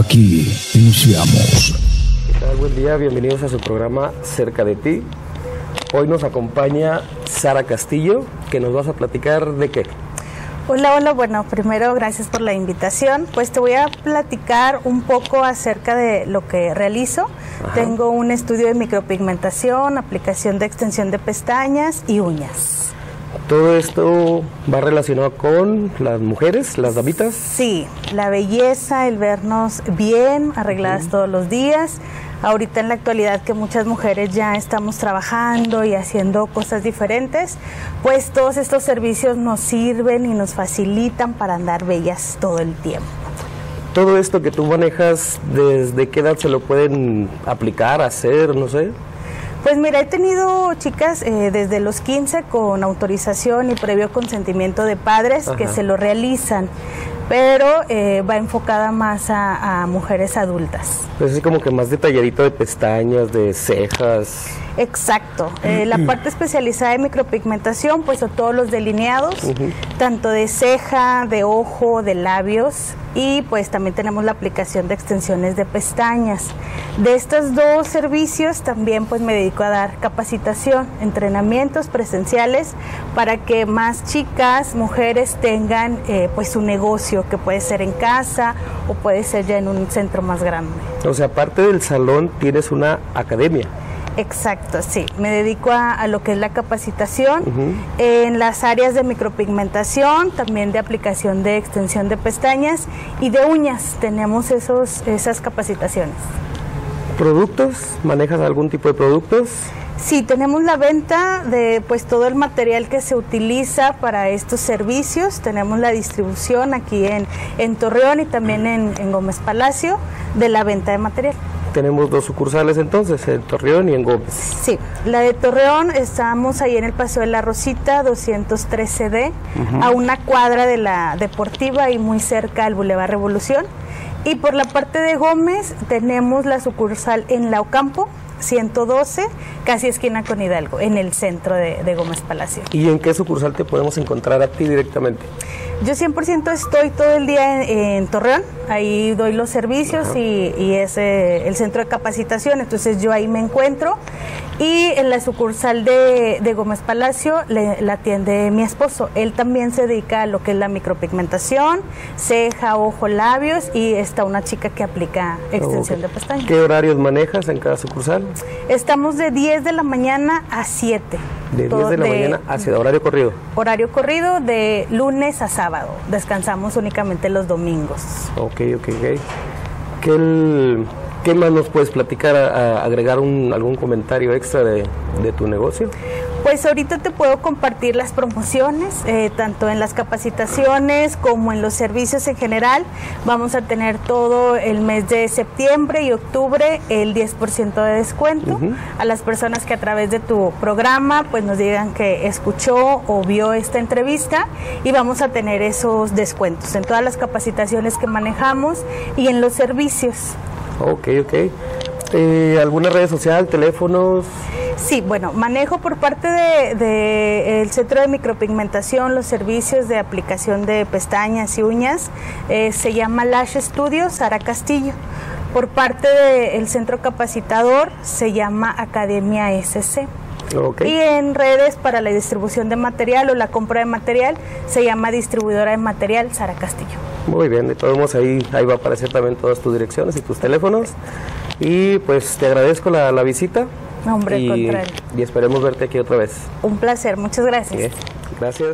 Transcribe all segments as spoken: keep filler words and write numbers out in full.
Aquí iniciamos. ¿Qué tal? Buen día, bienvenidos a su programa Cerca de Ti. Hoy nos acompaña Sara Castillo, que nos vas a platicar de qué. Hola, hola, bueno, primero gracias por la invitación. Pues te voy a platicar un poco acerca de lo que realizo. Ajá. Tengo un estudio de micropigmentación, aplicación de extensión de pestañas y uñas. ¿Todo esto va relacionado con las mujeres, las damitas? Sí, la belleza, el vernos bien, arregladas uh-huh. todos los días. Ahorita en la actualidad que muchas mujeres ya estamos trabajando y haciendo cosas diferentes, pues todos estos servicios nos sirven y nos facilitan para andar bellas todo el tiempo. Todo esto que tú manejas, ¿desde qué edad se lo pueden aplicar, hacer, no sé? Pues mira, he tenido chicas eh, desde los quince con autorización y previo consentimiento de padres. Ajá. Que se lo realizan, pero eh, va enfocada más a, a mujeres adultas. Pues es como que más detalladito de pestañas, de cejas. Exacto. Eh, la parte especializada de micropigmentación, pues son todos los delineados, uh-huh. tanto de ceja, de ojo, de labios, y pues también tenemos la aplicación de extensiones de pestañas. De estos dos servicios también pues me dedico a dar capacitación, entrenamientos presenciales para que más chicas, mujeres tengan eh, pues su negocio, que puede ser en casa o puede ser ya en un centro más grande. O sea, aparte del salón tienes una academia. Exacto, sí. Me dedico a, a lo que es la capacitación uh-huh. en las áreas de micropigmentación, también de aplicación de extensión de pestañas y de uñas. Tenemos esos, esas capacitaciones. ¿Productos? ¿Manejas algún tipo de productos? Sí, tenemos la venta de pues todo el material que se utiliza para estos servicios. Tenemos la distribución aquí en, en Torreón y también en, en Gómez Palacio de la venta de material. Tenemos dos sucursales entonces, en Torreón y en Gómez. Sí, la de Torreón estamos ahí en el Paseo de la Rosita, doscientos trece D, uh-huh. a una cuadra de la Deportiva y muy cerca al Boulevard Revolución. Y por la parte de Gómez tenemos la sucursal en La Ocampo, ciento doce, casi esquina con Hidalgo, en el centro de, de Gómez Palacio. ¿Y en qué sucursal te podemos encontrar a ti directamente? Yo cien por ciento estoy todo el día en, en Torreón, ahí doy los servicios y, y es eh, el centro de capacitación, entonces yo ahí me encuentro. Y en la sucursal de, de Gómez Palacio le, la atiende mi esposo. Él también se dedica a lo que es la micropigmentación, ceja, ojo, labios, y está una chica que aplica extensión okay. de pestañas. ¿Qué horarios manejas en cada sucursal? Estamos de diez de la mañana a siete. De diez de la de, mañana hacia horario corrido. Horario corrido de lunes a sábado. Descansamos únicamente los domingos. Ok, ok, ok. ¿Qué, el, ¿qué más nos puedes platicar, a, a agregar un, algún comentario extra de, de tu negocio? Pues ahorita te puedo compartir las promociones, eh, tanto en las capacitaciones como en los servicios en general. Vamos a tener todo el mes de septiembre y octubre el diez por ciento de descuento uh-huh. a las personas que a través de tu programa pues nos digan que escuchó o vio esta entrevista, y vamos a tener esos descuentos en todas las capacitaciones que manejamos y en los servicios. Ok, ok. Eh, ¿Alguna red social, teléfonos? Sí, bueno, manejo por parte de, de el Centro de Micropigmentación los servicios de aplicación de pestañas y uñas. Eh, se llama Lash Studio Sara Castillo. Por parte del Centro Capacitador se llama Academia S C. Okay. Y en redes para la distribución de material o la compra de material se llama Distribuidora de Material Sara Castillo. Muy bien, de todos modos ahí, ahí va a aparecer también todas tus direcciones y tus teléfonos. Y pues te agradezco la, la visita. No, hombre, y, contrario. Y esperemos verte aquí otra vez. Un placer, muchas gracias. Bien, gracias.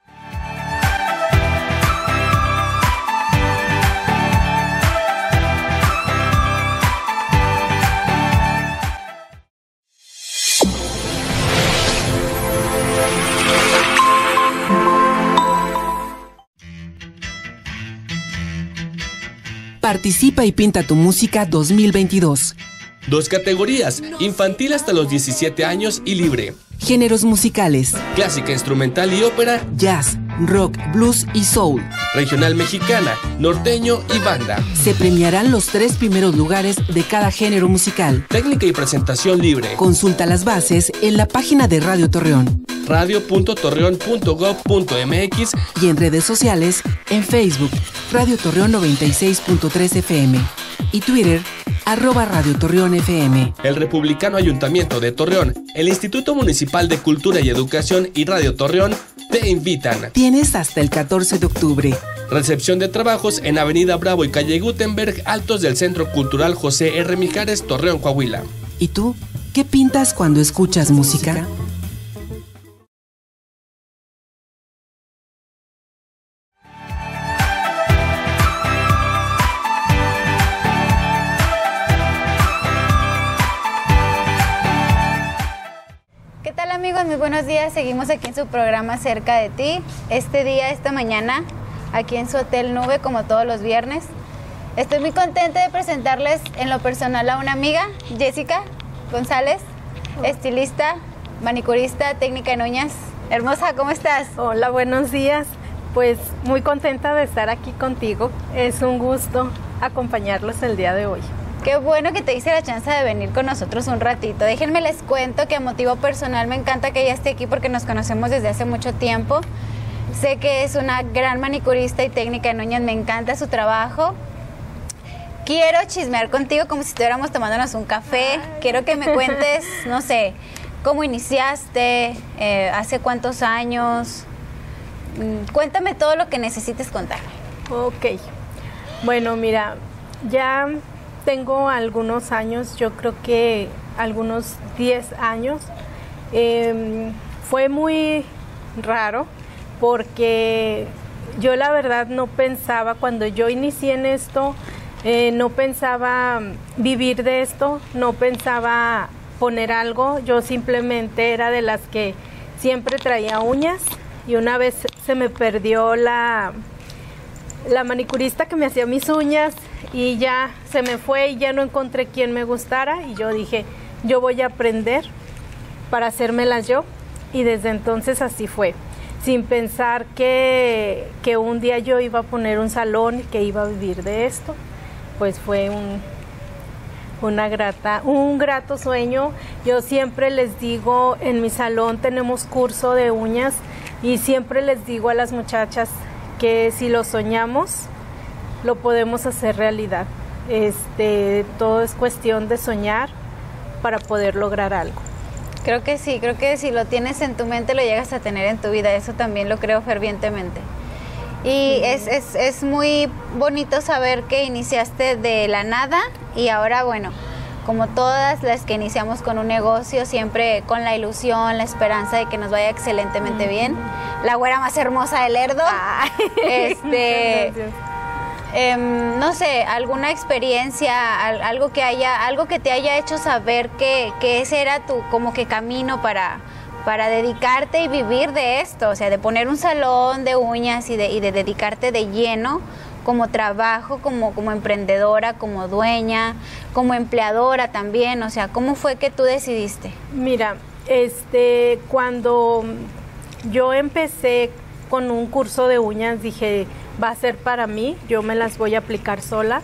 Participa y pinta tu música dos mil veintidós. Dos categorías, infantil hasta los diecisiete años y libre. Géneros musicales: clásica, instrumental y ópera, jazz, rock, blues y soul. Regional mexicana, norteño y banda. Se premiarán los tres primeros lugares de cada género musical. Técnica y presentación libre. Consulta las bases en la página de Radio Torreón. radio punto torreón punto gob punto mx y en redes sociales, en Facebook, Radio Torreón noventa y seis punto tres F M. y Twitter, arroba Radio Torreón F M. El Republicano Ayuntamiento de Torreón, el Instituto Municipal de Cultura y Educación y Radio Torreón te invitan. Tienes hasta el catorce de octubre. Recepción de trabajos en Avenida Bravo y Calle Gutenberg, altos del Centro Cultural José R. Mijares, Torreón, Coahuila. ¿Y tú? ¿Qué pintas cuando escuchas música? ¿Qué tal, amigos? Muy buenos días. Seguimos aquí en su programa Cerca de Ti. Este día, esta mañana, aquí en su Hotel Nube, como todos los viernes. Estoy muy contenta de presentarles en lo personal a una amiga, Jessica González, estilista, manicurista, técnica en uñas. Hermosa, ¿cómo estás? Hola, buenos días. Pues muy contenta de estar aquí contigo. Es un gusto acompañarlos el día de hoy. Qué bueno que te hice la chance de venir con nosotros un ratito. Déjenme les cuento que a motivo personal me encanta que ella esté aquí porque nos conocemos desde hace mucho tiempo. Sé que es una gran manicurista y técnica en uñas, me encanta su trabajo. Quiero chismear contigo como si estuviéramos tomándonos un café. Quiero que me cuentes, no sé, cómo iniciaste, eh, hace cuántos años. Cuéntame todo lo que necesites contarme. Ok. Bueno, mira, ya tengo algunos años, yo creo que algunos diez años. Eh, fue muy raro porque yo la verdad no pensaba, cuando yo inicié en esto, eh, no pensaba vivir de esto, no pensaba poner algo. Yo simplemente era de las que siempre traía uñas y una vez se me perdió la, la manicurista que me hacía mis uñas y ya se me fue y ya no encontré quien me gustara y yo dije, yo voy a aprender para hacérmelas yo, y desde entonces así fue, sin pensar que, que un día yo iba a poner un salón y que iba a vivir de esto. Pues fue un, una grata, un grato sueño. Yo siempre les digo, en mi salón tenemos curso de uñas y siempre les digo a las muchachas que si lo soñamos, lo podemos hacer realidad. Este, todo es cuestión de soñar para poder lograr algo. Creo que sí, creo que si lo tienes en tu mente lo llegas a tener en tu vida, eso también lo creo fervientemente. Y es, es, es muy bonito saber que iniciaste de la nada y ahora, bueno, como todas las que iniciamos con un negocio, siempre con la ilusión, la esperanza de que nos vaya excelentemente bien. La güera más hermosa del Lerdo. Ay, este, eh, no sé, alguna experiencia, algo que haya, algo que te haya hecho saber que, que ese era tu como que camino para, para dedicarte y vivir de esto, o sea, de poner un salón de uñas y de, y de dedicarte de lleno como trabajo, como, como emprendedora, como dueña, como empleadora también. O sea, ¿cómo fue que tú decidiste? Mira, este, cuando yo empecé con un curso de uñas, dije, va a ser para mí, yo me las voy a aplicar sola.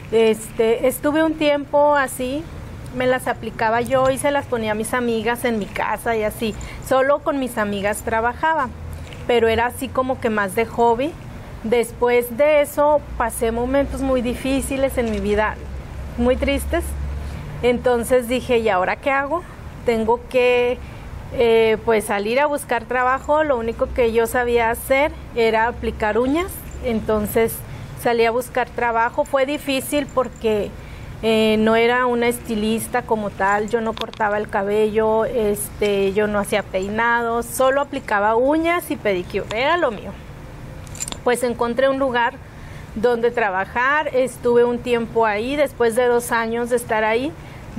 Este, estuve un tiempo así, me las aplicaba yo y se las ponía a mis amigas en mi casa y así. Solo con mis amigas trabajaba, pero era así como que más de hobby. Después de eso pasé momentos muy difíciles en mi vida, muy tristes. Entonces dije, ¿y ahora qué hago? Tengo que eh, pues salir a buscar trabajo. Lo único que yo sabía hacer era aplicar uñas. Entonces salí a buscar trabajo. Fue difícil porque eh, no era una estilista como tal. Yo no cortaba el cabello, este, yo no hacía peinados, solo aplicaba uñas y pedicure. Era lo mío. Pues encontré un lugar donde trabajar, estuve un tiempo ahí. Después de dos años de estar ahí,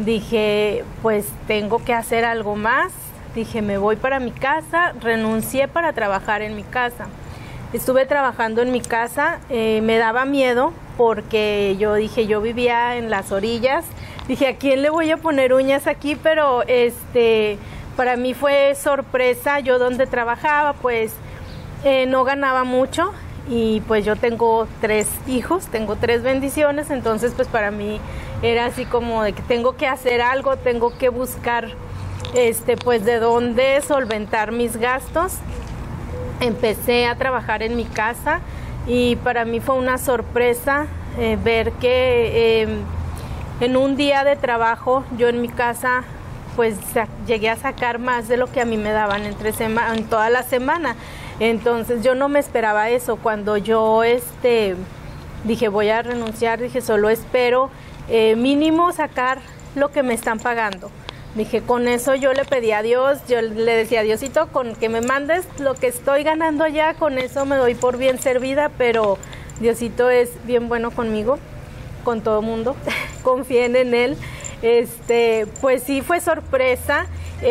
dije, pues tengo que hacer algo más. Dije, me voy para mi casa, renuncié para trabajar en mi casa. Estuve trabajando en mi casa, eh, me daba miedo porque yo dije, yo vivía en las orillas. Dije, ¿a quién le voy a poner uñas aquí? Pero este, para mí fue sorpresa. Yo donde trabajaba, pues eh, no ganaba mucho. Y pues yo tengo tres hijos, tengo tres bendiciones, entonces pues para mí era así como de que tengo que hacer algo, tengo que buscar este pues de dónde solventar mis gastos. Empecé a trabajar en mi casa y para mí fue una sorpresa eh, ver que eh, en un día de trabajo yo en mi casa pues llegué a sacar más de lo que a mí me daban entre sema en toda la semana. Entonces yo no me esperaba eso. Cuando yo este dije voy a renunciar, dije solo espero eh, mínimo sacar lo que me están pagando. Dije, con eso yo le pedí a Dios, yo le decía, Diosito, con que me mandes lo que estoy ganando allá, con eso me doy por bien servida, pero Diosito es bien bueno conmigo, con todo mundo, confíen en Él. Este, pues sí fue sorpresa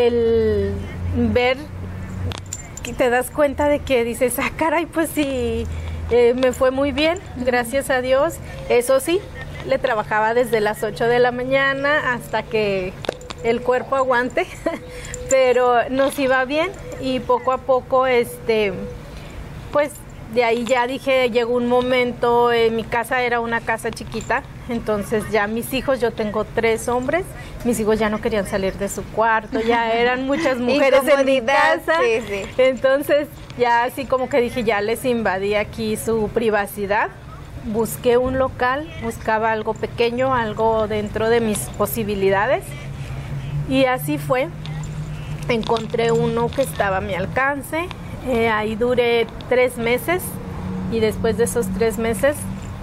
el ver que te das cuenta de que dices, ah, caray, pues sí, eh, me fue muy bien, gracias a Dios. Eso sí, le trabajaba desde las ocho de la mañana hasta que el cuerpo aguante, pero nos iba bien y poco a poco, este, pues de ahí ya dije, llegó un momento, eh, mi casa era una casa chiquita, entonces ya mis hijos, yo tengo tres hombres, mis hijos ya no querían salir de su cuarto, ya eran muchas mujeres en mi casa, sí, sí. Entonces ya así como que dije, ya les invadí aquí su privacidad. Busqué un local, buscaba algo pequeño, algo dentro de mis posibilidades. Y así fue, encontré uno que estaba a mi alcance, eh, ahí duré tres meses y después de esos tres meses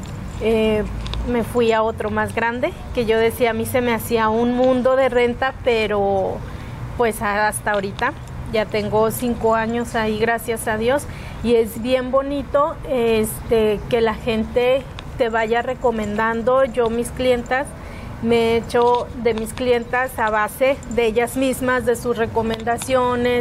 eh, me fui a otro más grande, que yo decía, a mí se me hacía un mundo de renta, pero pues hasta ahorita ya tengo cinco años ahí, gracias a Dios, y es bien bonito este, que la gente te vaya recomendando. Yo mis clientas, me he hecho de mis clientas a base de ellas mismas, de sus recomendaciones,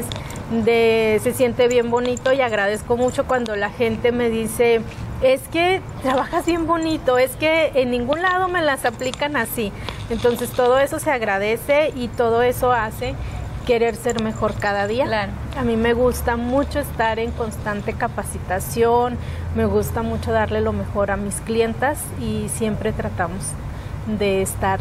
de se siente bien bonito y agradezco mucho cuando la gente me dice, es que trabajas bien bonito, es que en ningún lado me las aplican así. Entonces todo eso se agradece y todo eso hace querer ser mejor cada día. Claro. A mí me gusta mucho estar en constante capacitación, me gusta mucho darle lo mejor a mis clientas y siempre tratamos de estar,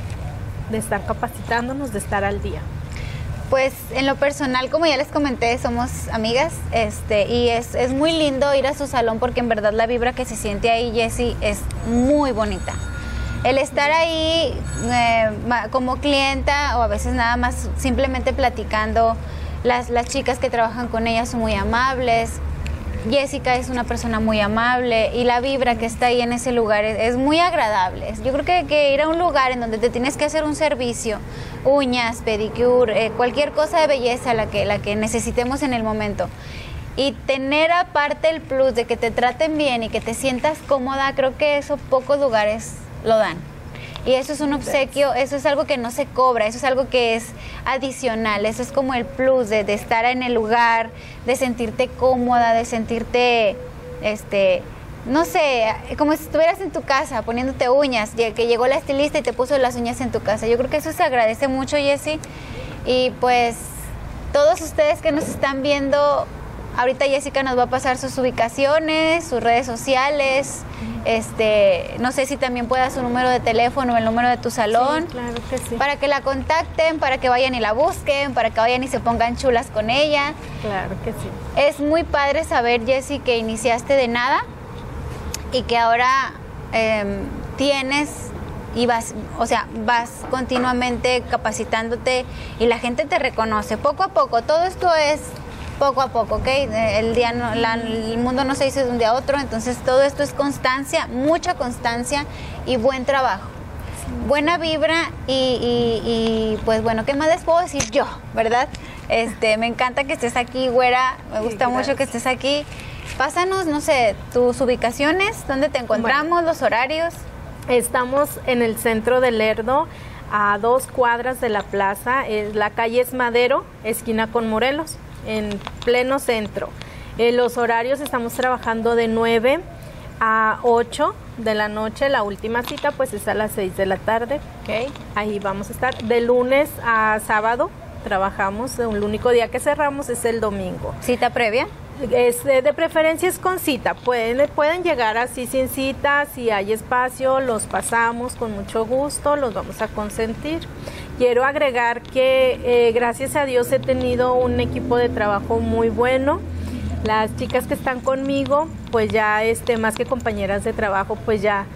de estar capacitándonos, de estar al día. Pues en lo personal, como ya les comenté, somos amigas, este, y es, es muy lindo ir a su salón porque en verdad la vibra que se siente ahí, Jessie, es muy bonita. El estar ahí eh, como clienta o a veces nada más simplemente platicando, las, las chicas que trabajan con ella son muy amables, Jessica es una persona muy amable y la vibra que está ahí en ese lugar es, es muy agradable. Yo creo que, que ir a un lugar en donde te tienes que hacer un servicio, uñas, pedicure, eh, cualquier cosa de belleza, la que, la que necesitemos en el momento, y tener aparte el plus de que te traten bien y que te sientas cómoda, creo que eso pocos lugares lo dan. Y eso es un obsequio, eso es algo que no se cobra, eso es algo que es adicional, eso es como el plus de, de estar en el lugar, de sentirte cómoda, de sentirte, este, no sé, como si estuvieras en tu casa poniéndote uñas, que llegó la estilista y te puso las uñas en tu casa. Yo creo que eso se agradece mucho, Jessie. Y pues todos ustedes que nos están viendo, ahorita Jessica nos va a pasar sus ubicaciones, sus redes sociales, este, no sé si también pueda su número de teléfono o el número de tu salón. Sí, claro que sí. Para que la contacten, para que vayan y la busquen, para que vayan y se pongan chulas con ella. Claro que sí. Es muy padre saber, Jessie, que iniciaste de nada y que ahora eh, tienes y vas, o sea, vas continuamente capacitándote y la gente te reconoce poco a poco. Todo esto es poco a poco, ¿ok? El, día no, la, el mundo no se dice de un día a otro, entonces todo esto es constancia, mucha constancia y buen trabajo. Buena vibra y, y, y pues bueno, ¿qué más les puedo decir yo, verdad? Este, me encanta que estés aquí, güera, me gusta sí, mucho que estés aquí. Pásanos, no sé, tus ubicaciones, dónde te encontramos, bueno, los horarios. Estamos en el centro de Lerdo, a dos cuadras de la plaza, la calle es Madero, esquina con Morelos, en pleno centro. En los horarios estamos trabajando de nueve a ocho de la noche, la última cita pues es a las seis de la tarde. Okay. Ahí vamos a estar. De lunes a sábado trabajamos, el único día que cerramos es el domingo. ¿Cita previa? Es, de preferencia es con cita, pueden, pueden llegar así sin cita, si hay espacio los pasamos con mucho gusto, los vamos a consentir. Quiero agregar que eh, gracias a Dios he tenido un equipo de trabajo muy bueno. Las chicas que están conmigo, pues ya este, más que compañeras de trabajo, pues ya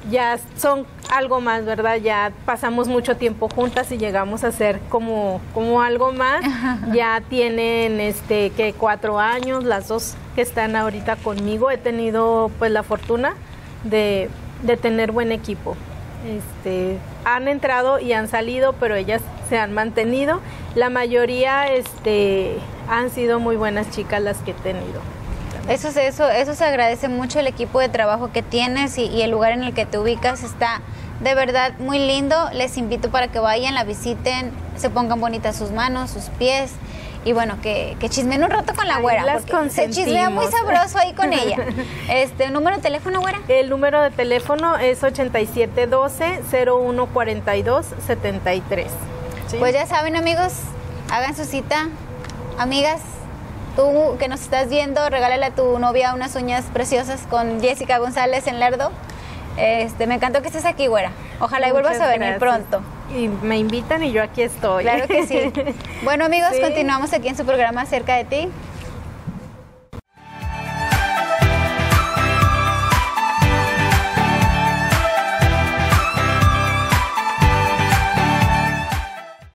ya son algo más, ¿verdad? Ya pasamos mucho tiempo juntas y llegamos a ser como, como algo más. Ya tienen este que cuatro años, las dos que están ahorita conmigo. He tenido pues la fortuna de, de tener buen equipo. Este, han entrado y han salido, pero ellas se han mantenido. La mayoría este, han sido muy buenas chicas las que he tenido. Eso, eso, eso se agradece mucho, el equipo de trabajo que tienes y, y el lugar en el que te ubicas está de verdad muy lindo. Les invito para que vayan, la visiten, se pongan bonitas sus manos, sus pies y bueno, que, que chismen un rato con la Ahí güera. las Porque se chismea muy sabroso ahí con ella. Este, ¿número de teléfono, güera? El número de teléfono es ochenta y siete doce, cero uno cuarenta y dos, setenta y tres. ¿Sí? Pues ya saben, amigos, hagan su cita. Amigas, tú que nos estás viendo, regálale a tu novia unas uñas preciosas con Jessica González en Lerdo. Este, me encantó que estés aquí, güera. Ojalá y vuelvas Muchas a venir gracias. pronto. Y me invitan y yo aquí estoy. Claro que sí. Bueno, amigos, Sí. continuamos aquí en su programa Cerca de Ti.